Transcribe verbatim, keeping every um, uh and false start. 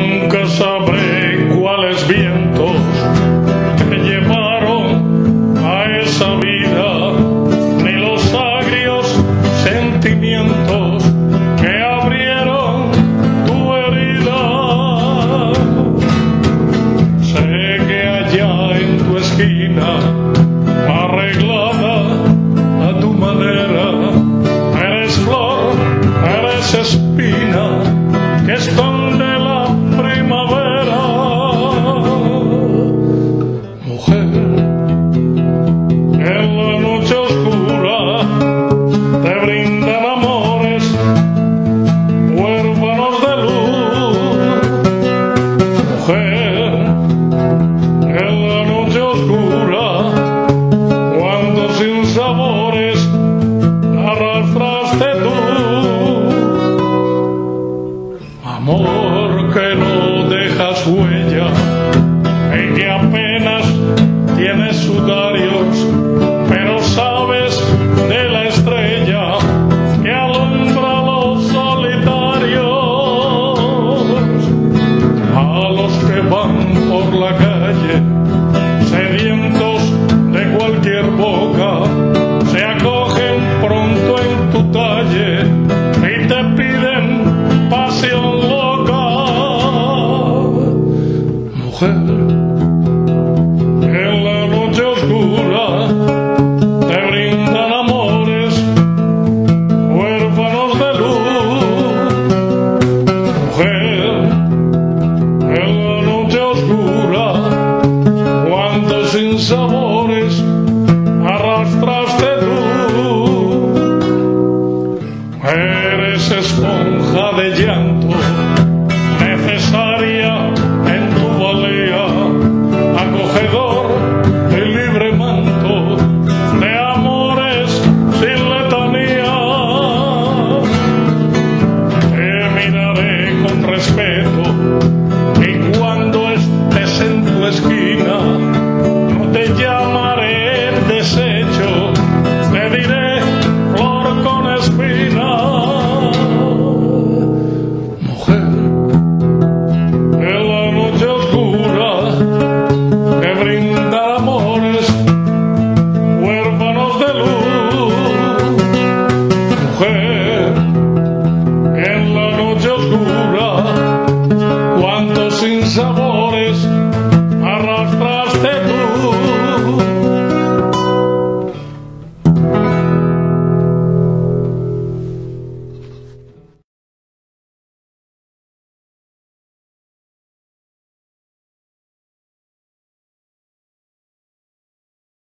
Nunca sabré cuáles vientos te llevaron a esa vida, ni los agrios sentimientos que abrieron tu herida. Sé que allá en tu esquina, arreglada a tu manera, eres flor, eres espina que esconde la primavera. Mujer, en la noche oscura te brindan amores huérfanos de luz. Mujer, en la noche oscura, cuando sin sabores arrastraste tú. Amor que no dejas huella, en que apenas tienes sudarios, pero sabes de la estrella que alumbra a los solitarios, a los que van por la calle sedientos de cualquier boca, se acogen pronto en tu talle y te piden pasión loca. Mujer, en la noche oscura te brindan amores huérfanos de luz. Mujer, en la noche oscura, cuando sin sabores arrastraste tú. Eres esponja de llanto, necesaria en tu valía, acogedor y libre manto de amores sin letanía. Te miraré con respeto y cuando estés en tu esquina no te llamaré desecho, te diré flor con espina. Mujer, en la noche oscura te brinda amores huérfanos de luz. Mujer, en la noche oscura, cuando sin sabor